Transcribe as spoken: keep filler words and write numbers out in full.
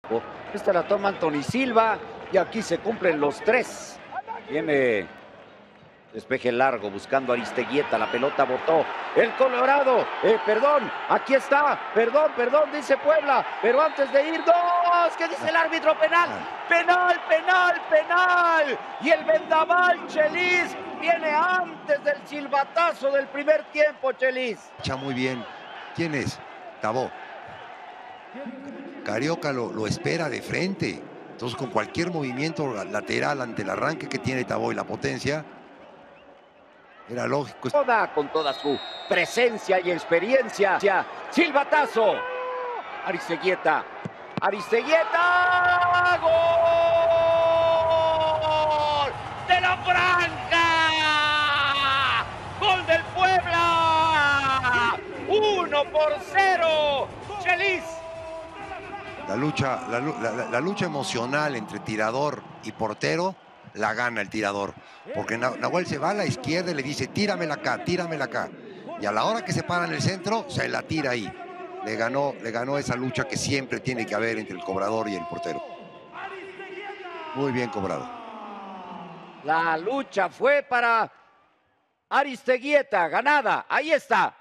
Esta la toma Anthony Silva y aquí se cumplen los tres. Viene despeje largo buscando a Aristeguieta, la pelota botó. El Colorado, eh, perdón, aquí está, perdón, perdón, dice Puebla, pero antes de ir, dos, ¿qué dice el árbitro? Penal, penal, penal, penal. Y el vendaval, Chelis, viene antes del silbatazo del primer tiempo, Chelis. Echa muy bien. ¿Quién es? Tabó. Carioca lo, lo espera de frente. Entonces, con cualquier movimiento lateral ante el arranque que tiene Tabó y la potencia, era lógico. Toda, con toda su presencia y experiencia. Silbatazo. Aristeguieta. Aristeguieta. ¡Gol! ¡De la franja! ¡Gol del Puebla! ¡Uno por cero! ¡Chelis! La lucha, la, la, la lucha emocional entre tirador y portero la gana el tirador, porque Nahuel se va a la izquierda y le dice tíramela acá, tíramela acá, y a la hora que se para en el centro se la tira ahí. Le ganó, le ganó esa lucha que siempre tiene que haber entre el cobrador y el portero. Muy bien cobrado. La lucha fue para Aristeguieta, ganada, ahí está.